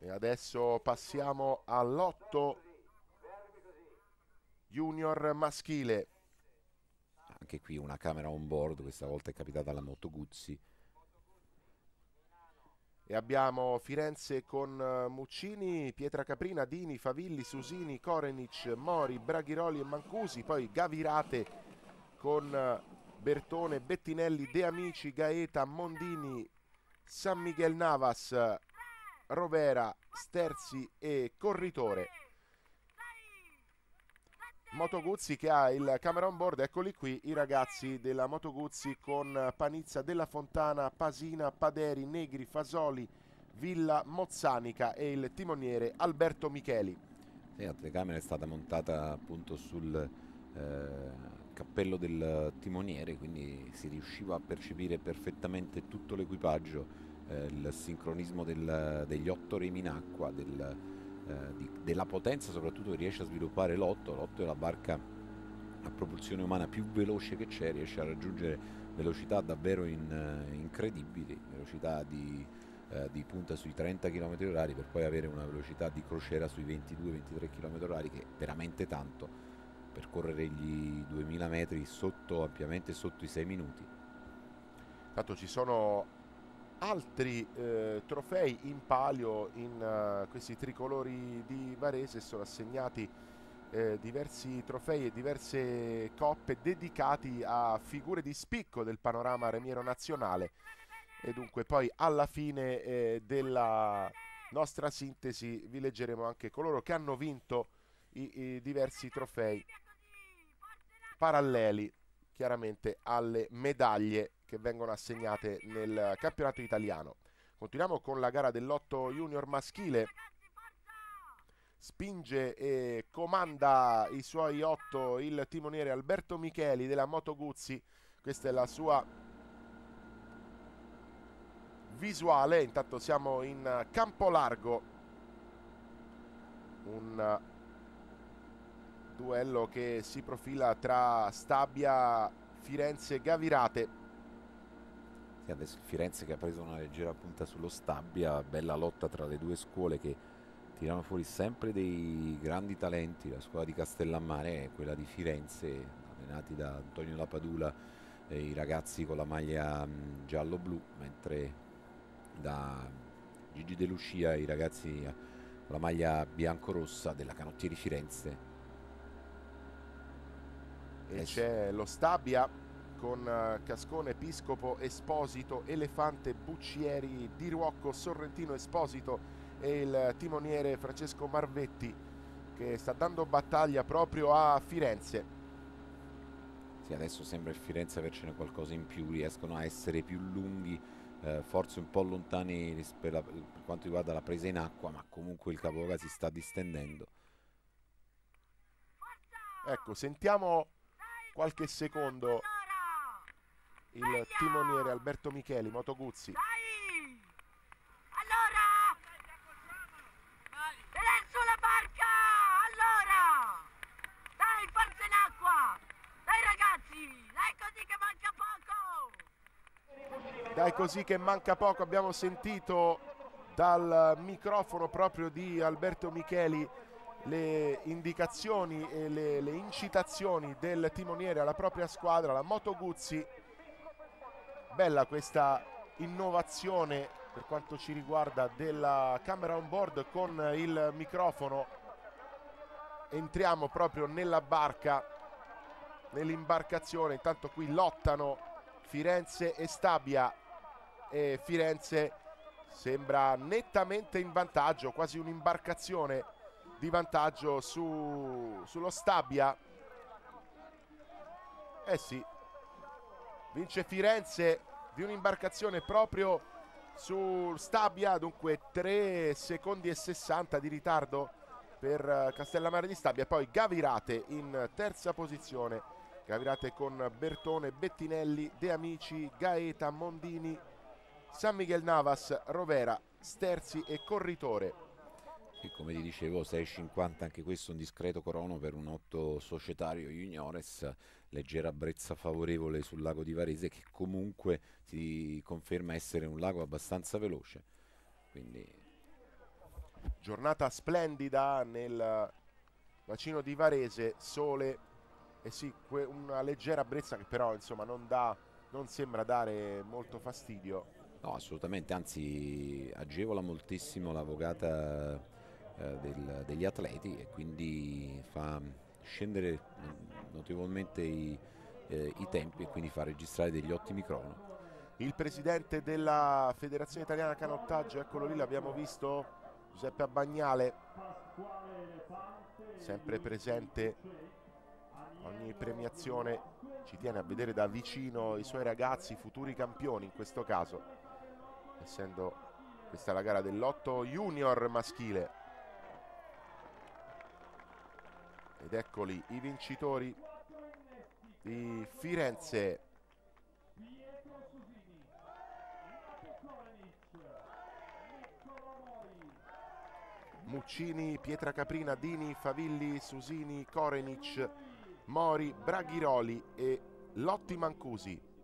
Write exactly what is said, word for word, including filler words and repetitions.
E adesso passiamo all'otto junior maschile. Anche qui una camera on board, questa volta è capitata alla Moto Guzzi. E abbiamo Firenze con eh, Muccini, Pietracaprina, Dini, Favilli, Susini, Korenic, Mori, Braghiroli e Mancusi. Poi Gavirate con eh, Bertone, Bettinelli, De Amici, Gaeta, Mondini, San Miguel Navas, Rovera, Sterzi e Corritore. Moto Guzzi che ha il camera on board, eccoli qui i ragazzi della Moto Guzzi con Panizza, Della Fontana, Pasina, Paderi, Negri, Fasoli, Villa, Mozzanica e il timoniere Alberto Micheli. Sì, la telecamera è stata montata appunto sul eh, cappello del timoniere, quindi si riusciva a percepire perfettamente tutto l'equipaggio, eh, il sincronismo del- degli otto remi in acqua, del, eh, di- della potenza soprattutto che riesce a sviluppare l'otto. L'otto è la barca a propulsione umana più veloce che c'è, riesce a raggiungere velocità davvero in- eh, incredibili, velocità di, eh, di punta sui trenta chilometri orari per poi avere una velocità di crociera sui ventidue ventitré chilometri orari, che è veramente tanto per correre gli duemila metri sotto, ampiamente sotto i sei minuti. Tanto ci sono altri eh, trofei in palio in eh, questi tricolori di Varese, sono assegnati eh, diversi trofei e diverse coppe dedicati a figure di spicco del panorama remiero nazionale. E dunque poi alla fine eh, della nostra sintesi vi leggeremo anche coloro che hanno vinto i, i diversi trofei paralleli chiaramente alle medaglie che vengono assegnate nel campionato italiano. Continuiamo con la gara dell'otto junior maschile. Spinge e comanda i suoi otto il timoniere Alberto Micheli della Moto Guzzi. Questa è la sua visuale. Intanto siamo in campo largo, un duello che si profila tra Stabia, Firenze e Gavirate. Sì, adesso il Firenze che ha preso una leggera punta sullo Stabia, bella lotta tra le due scuole che tirano fuori sempre dei grandi talenti. La scuola di Castellammare è quella di Firenze, allenati da Antonio Lapadula, e i ragazzi con la maglia mh, giallo-blu, mentre da Gigi De Lucia i ragazzi con la maglia bianco-rossa della Canottieri Firenze. E Adesso c'è lo Stabia con eh, Cascone, Episcopo, Esposito, Elefante, Buccieri, Di Ruocco, Sorrentino, Esposito e il timoniere Francesco Marvetti che sta dando battaglia proprio a Firenze. Sì, adesso sembra il Firenze avercene qualcosa in più, riescono a essere più lunghi, eh, forse un po' lontani ris- per, la- per quanto riguarda la presa in acqua, ma comunque il Capoca si sta distendendo. Ecco, sentiamo qualche secondo il timoniere Alberto Micheli, Moto Guzzi. Dai! Allora! Vedere sulla barca! Allora! Dai, forza in acqua! Dai ragazzi! Dai così che manca poco! Dai così che manca poco, abbiamo sentito dal microfono proprio di Alberto Micheli le indicazioni e le, le incitazioni del timoniere alla propria squadra, la Moto Guzzi. Bella questa innovazione per quanto ci riguarda della camera on board con il microfono. Entriamo proprio nella barca, nell'imbarcazione. Intanto qui lottano Firenze e Stabia e Firenze sembra nettamente in vantaggio, quasi un'imbarcazione di vantaggio su, sullo Stabia. Eh sì, vince Firenze di un'imbarcazione proprio sul Stabia, dunque tre secondi e sessanta di ritardo per Castellammare di Stabia. Poi Gavirate in terza posizione, Gavirate con Bertone, Bettinelli, De Amici, Gaeta, Mondini, San Miguel Navas, Rovera, Sterzi e Corritore. E come ti dicevo, sei e cinquanta, anche questo un discreto crono per un otto societario juniores, leggera brezza favorevole sul lago di Varese, che comunque si conferma essere un lago abbastanza veloce. Quindi Giornata splendida nel bacino di Varese, sole e sì, una leggera brezza che però insomma non, dà, non sembra dare molto fastidio. No, assolutamente, anzi agevola moltissimo la vogata eh, del, degli atleti e quindi fa scendere notevolmente i, eh, i tempi e quindi fa registrare degli ottimi crono. Il presidente della Federazione Italiana Canottaggio, eccolo lì, l'abbiamo visto, Giuseppe Abbagnale, sempre presente ogni premiazione, ci tiene a vedere da vicino i suoi ragazzi, i futuri campioni in questo caso, essendo questa la gara dell'otto junior maschile. Ed eccoli i vincitori di Firenze. Muccini, Pietracaprina, Dini, Favilli, Susini, Korenic, Mori, Braghiroli e Lotti Mancusi.